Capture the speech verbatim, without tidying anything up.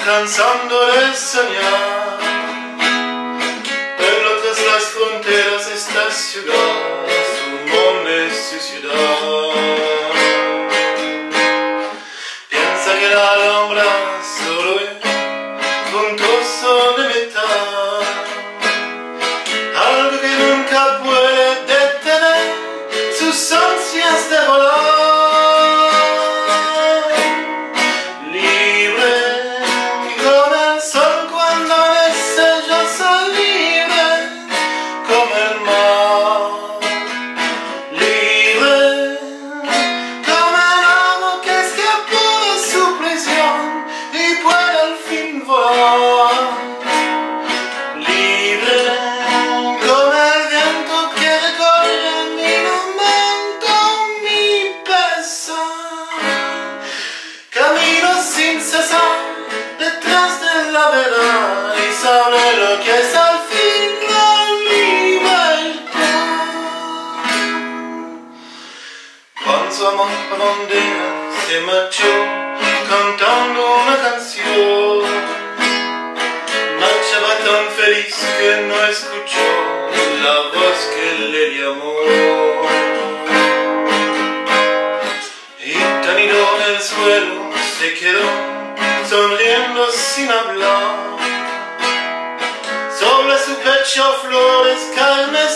cansando de soñar. Pero tras las fronteras de esta ciudad, su nombre es su ciudad. Piensa que la alhambra solo es un trozo de metal, algo que nunca puede detener sus ansias de volar. Lo que es al fin la libertad. Cuando su amor a bandera se marchó cantando una canción, marchaba tan feliz que no escuchó la voz que le llamó. Y tan ido en el suelo se quedó sonriendo sin hablar. Sobre su pecho flores, carnes